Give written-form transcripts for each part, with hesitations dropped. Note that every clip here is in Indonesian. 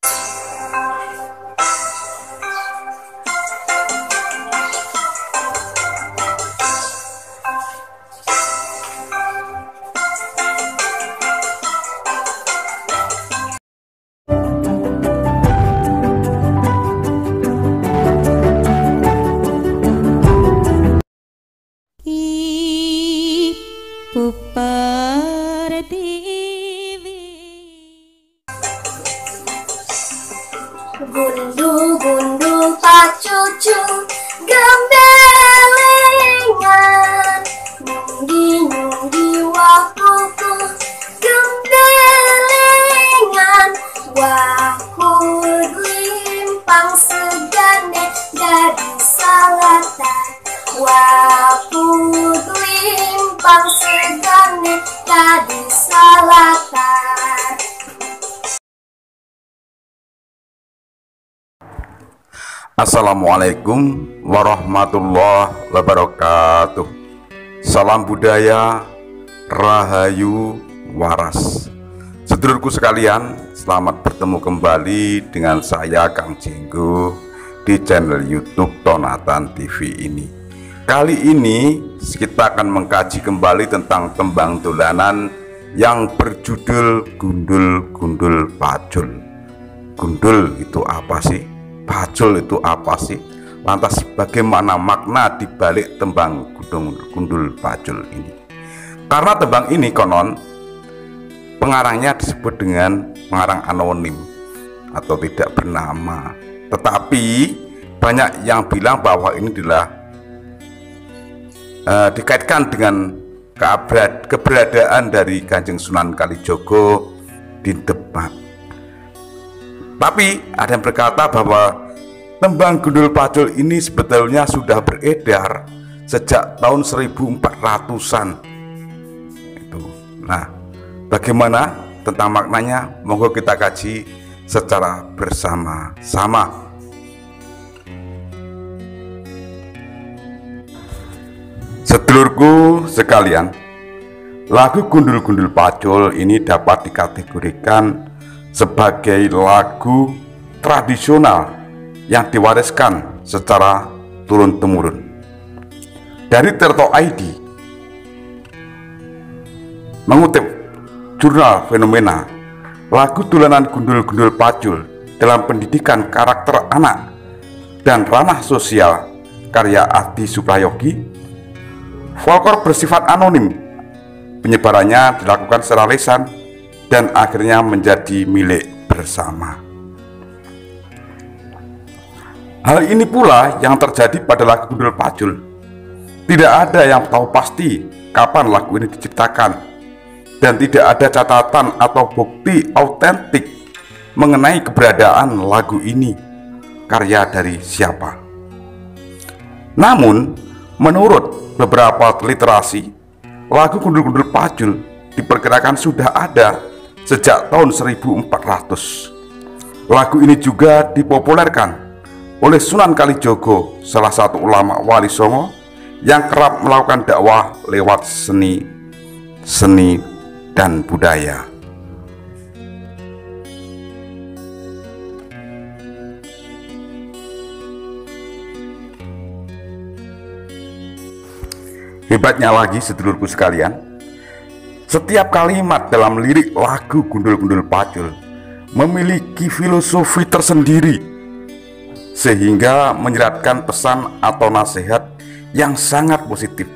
Gundu-gundu pacucu gembelengan, nyunggi-nyunggi wakuku gembelengan, wakud limpang segane gadis salatan, wakud limpang segane gadis salatan. Assalamualaikum warahmatullahi wabarakatuh. Salam budaya, rahayu, waras. Sedulurku sekalian, selamat bertemu kembali dengan saya Kang Jenggo di channel YouTube Tonatan TV ini. Kali ini kita akan mengkaji kembali tentang tembang dolanan yang berjudul Gundul-Gundul Pacul. Gundul itu apa sih? Pacul itu apa sih? Lantas bagaimana makna dibalik tembang Gundul Pacul ini? Karena tembang ini konon pengarangnya disebut dengan pengarang anonim atau tidak bernama. Tetapi banyak yang bilang bahwa ini adalah dikaitkan dengan keberadaan dari Kanjeng Sunan Kalijogo di Demak. Tapi ada yang berkata bahwa tembang Gundul Pacul ini sebetulnya sudah beredar sejak tahun 1400-an. Nah, bagaimana tentang maknanya? Monggo kita kaji secara bersama-sama. Sedulurku sekalian, lagu Gundul-Gundul Pacul ini dapat dikategorikan sebagai lagu tradisional yang diwariskan secara turun-temurun. Dari Tirto ID mengutip jurnal Fenomena, lagu dolanan Gundul-Gundul Pacul dalam pendidikan karakter anak dan ranah sosial karya Adi Suprayogi, folklor bersifat anonim, penyebarannya dilakukan secara lisan dan akhirnya menjadi milik bersama. Hal ini pula yang terjadi pada lagu Gundul Pacul. Tidak ada yang tahu pasti kapan lagu ini diciptakan, dan tidak ada catatan atau bukti autentik mengenai keberadaan lagu ini karya dari siapa. Namun, menurut beberapa literasi, lagu Gundul-Gundul Pacul diperkirakan sudah ada sejak tahun 1400. Lagu ini juga dipopulerkan oleh Sunan Kalijogo, salah satu ulama Wali Songo yang kerap melakukan dakwah lewat seni dan budaya. Hebatnya lagi, sedulurku sekalian, setiap kalimat dalam lirik lagu Gundul-Gundul Pacul memiliki filosofi tersendiri, sehingga menyeratkan pesan atau nasihat yang sangat positif.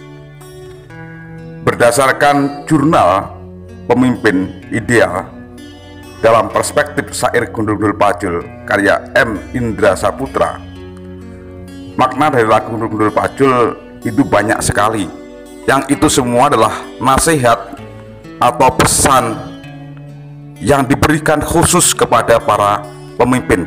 Berdasarkan jurnal Pemimpin Ideal dalam perspektif syair Gundul-Gundul Pacul karya M. Indra Saputra, makna dari lagu Gundul-Gundul Pacul itu banyak sekali. Yang itu semua adalah nasihat atau pesan yang diberikan khusus kepada para pemimpin.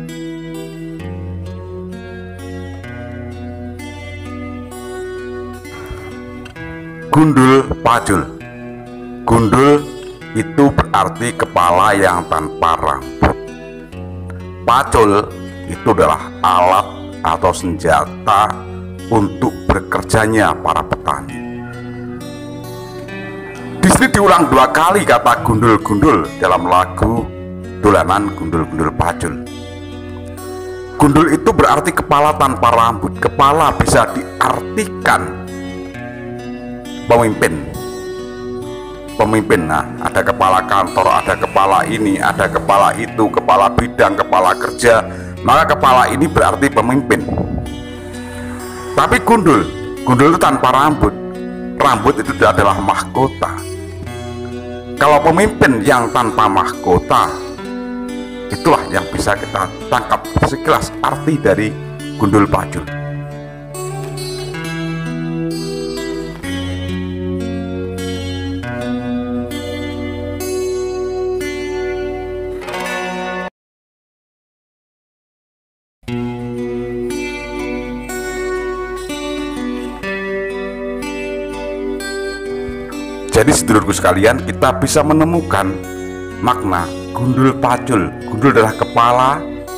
Gundul Pacul. Gundul itu berarti kepala yang tanpa rambut. Pacul itu adalah alat atau senjata untuk bekerjanya para petani. Di sini diulang dua kali kata gundul-gundul dalam lagu dolanan gundul-gundul pacul. Gundul itu berarti kepala tanpa rambut. Kepala bisa diartikan pemimpin. Nah, ada kepala kantor, ada kepala ini, ada kepala itu, kepala bidang, kepala kerja. Maka kepala ini berarti pemimpin. Tapi gundul itu tanpa rambut. Rambut itu adalah mahkota. Kalau pemimpin yang tanpa mahkota, itulah yang bisa kita tangkap sekilas arti dari gundul pacul. Jadi sedulurku sekalian, kita bisa menemukan makna gundul pacul. Gundul adalah kepala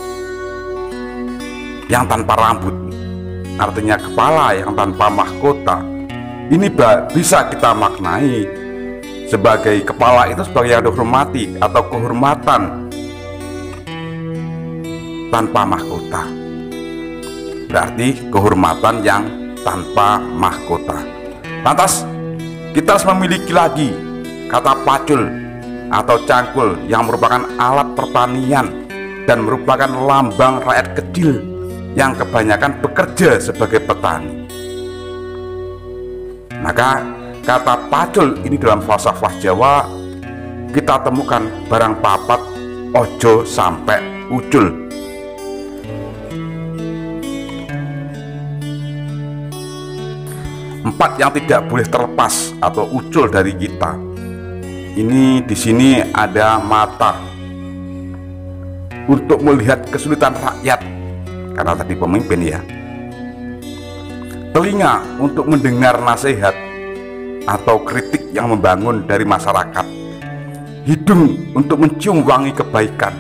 yang tanpa rambut, artinya kepala yang tanpa mahkota. Ini bisa kita maknai sebagai kepala itu sebagai yang dihormati atau kehormatan tanpa mahkota. Berarti kehormatan yang tanpa mahkota. Lantas kita harus memiliki lagi kata pacul atau cangkul yang merupakan alat pertanian dan merupakan lambang rakyat kecil yang kebanyakan bekerja sebagai petani. Maka kata pacul ini dalam falsafah Jawa kita temukan barang papat ojo sampai ucul. Empat yang tidak boleh terlepas atau ucul dari kita. Ini di sini ada mata untuk melihat kesulitan rakyat, karena tadi pemimpin ya. Telinga untuk mendengar nasihat atau kritik yang membangun dari masyarakat. Hidung untuk mencium wangi kebaikan.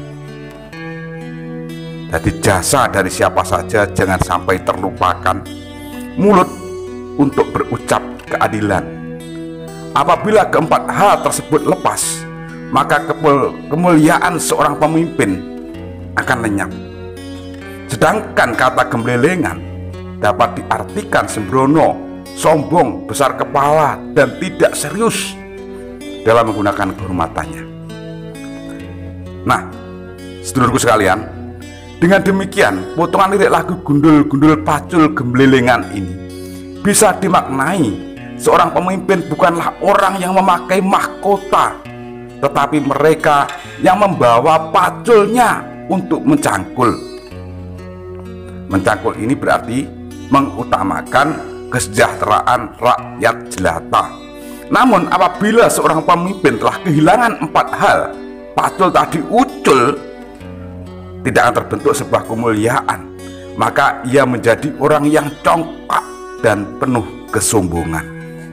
Jadi jasa dari siapa saja jangan sampai terlupakan. Mulut untuk berucap keadilan. Apabila keempat hal tersebut lepas, maka kemuliaan seorang pemimpin akan lenyap. Sedangkan kata gemblelengan dapat diartikan sembrono, sombong, besar kepala, dan tidak serius dalam menggunakan kehormatannya. Nah, sedulurku sekalian, dengan demikian potongan lirik lagu gundul-gundul pacul gemblelengan ini bisa dimaknai seorang pemimpin bukanlah orang yang memakai mahkota, tetapi mereka yang membawa paculnya untuk mencangkul. Mencangkul ini berarti mengutamakan kesejahteraan rakyat jelata. Namun apabila seorang pemimpin telah kehilangan empat hal, pacul tadi ucul, tidak akan terbentuk sebuah kemuliaan. Maka ia menjadi orang yang congkak dan penuh kesombongan.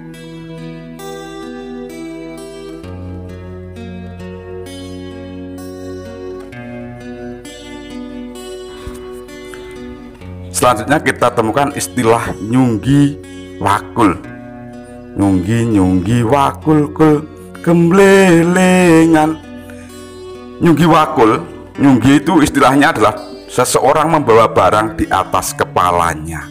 Selanjutnya kita temukan istilah nyunggi wakul. Nyunggi wakul kul gemblelengan. Nyunggi wakul, nyunggi itu istilahnya adalah seseorang membawa barang di atas kepalanya.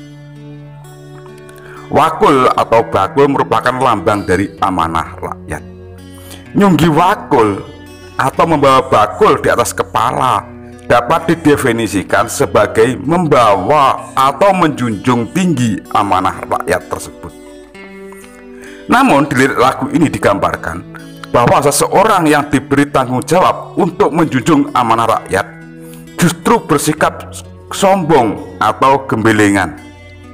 Wakul atau bakul merupakan lambang dari amanah rakyat. Nyunggi wakul atau membawa bakul di atas kepala dapat didefinisikan sebagai membawa atau menjunjung tinggi amanah rakyat tersebut. Namun di lirik lagu ini digambarkan bahwa seseorang yang diberi tanggung jawab untuk menjunjung amanah rakyat justru bersikap sombong atau gemblelengan.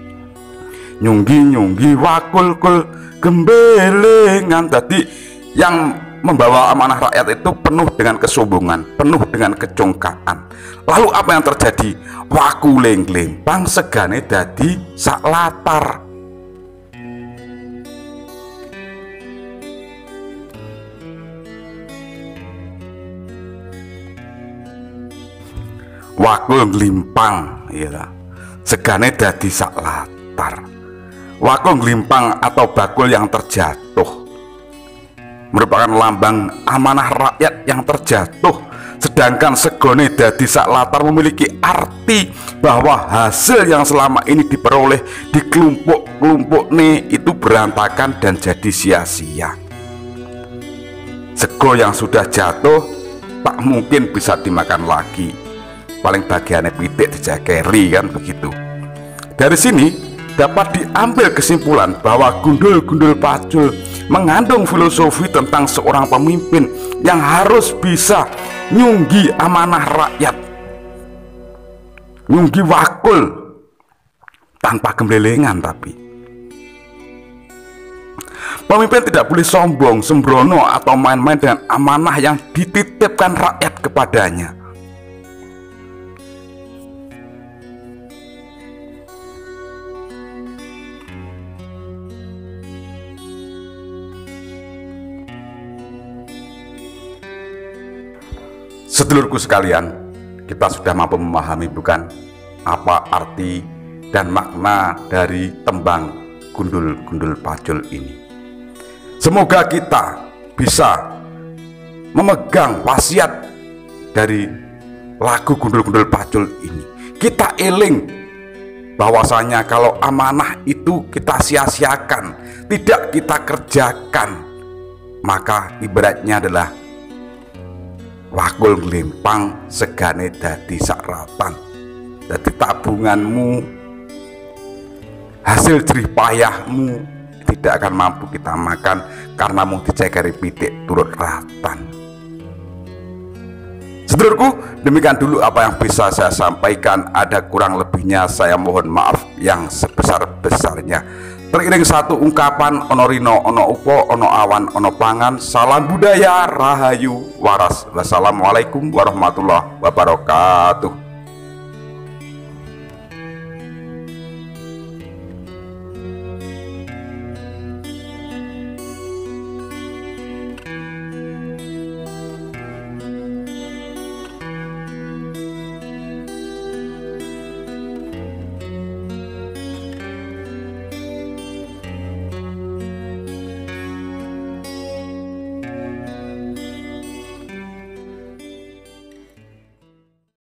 Nyunggi wakul kul gemblelengan. Tadi yang membawa amanah rakyat itu penuh dengan kesombongan, penuh dengan kecongkaan. Lalu apa yang terjadi? Wakule nglempang segane dadi sak latar. Wakul nglimpang ya, segane dadi sak latar. Wakul nglimpang atau bakul yang terjatuh merupakan lambang amanah rakyat yang terjatuh Sedangkan segone dadi sak latar memiliki arti bahwa hasil yang selama ini diperoleh di kelompok-kelompok nih itu berantakan dan jadi sia-sia. Sego yang sudah jatuh tak mungkin bisa dimakan lagi, paling bagiannya pitik dijageri, kan begitu. Dari sini dapat diambil kesimpulan bahwa Gundul-Gundul Pacul mengandung filosofi tentang seorang pemimpin yang harus bisa nyunggi amanah rakyat, nyunggi wakul tanpa gemblelengan. Tapi pemimpin tidak boleh sombong, sembrono, atau main-main dengan amanah yang dititipkan rakyat kepadanya. Sedulurku sekalian, kita sudah mampu memahami bukan apa arti dan makna dari tembang Gundul-Gundul Pacul ini. Semoga kita bisa memegang wasiat dari lagu Gundul-Gundul Pacul ini. Kita eling bahwasanya kalau amanah itu kita sia-siakan, tidak kita kerjakan, maka ibaratnya adalah wakul nglimpang segane dadi sakratan. Dadi tabunganmu, hasil jerih payahmu tidak akan mampu kita makan karena mau dicekeri pitik turut ratan. Sedulurku, demikian dulu apa yang bisa saya sampaikan. Ada kurang lebihnya saya mohon maaf yang sebesar-besarnya. Teriring satu ungkapan, ono rino, ono upo, ono awan, ono pangan. Salam budaya, rahayu, waras. Wassalamualaikum warahmatullahi wabarakatuh.